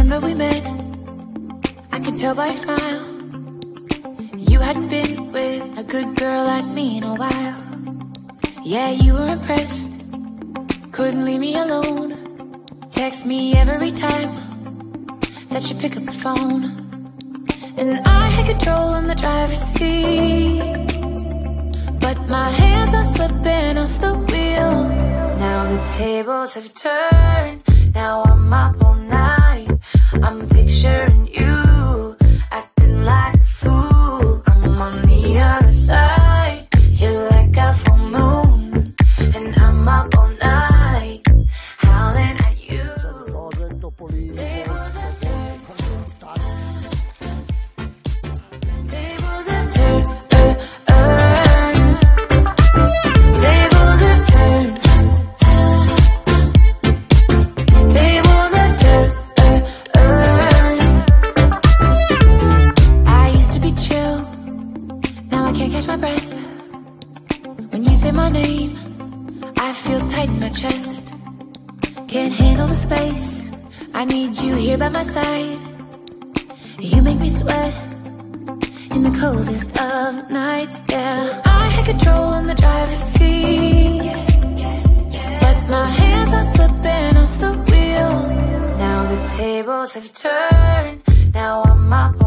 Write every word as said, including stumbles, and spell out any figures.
Remember we met, I could tell by your smile. You hadn't been with a good girl like me in a while. Yeah, you were impressed, couldn't leave me alone. Text me every time that you pick up the phone. And I had control in the driver's seat, but my hands are slipping off the wheel. Now the tables have turned, now I'm up all night. I'm picturing you, acting like a fool. I'm on the other side, you're like a full moon, and I'm up all night, howling at you. Tables have turned, tables have turned, uh, uh. Tables have turned, tables have turned, uh, uh. I used to be chill, now I can't catch my breath. When you say my name, I feel tight in my chest. Can't handle the space, I need you here by my side. You make me sweat in the coldest of nights, yeah. I had control in the driver's seat, but my hands are slipping off the wheel. Now the tables have turned, now I'm up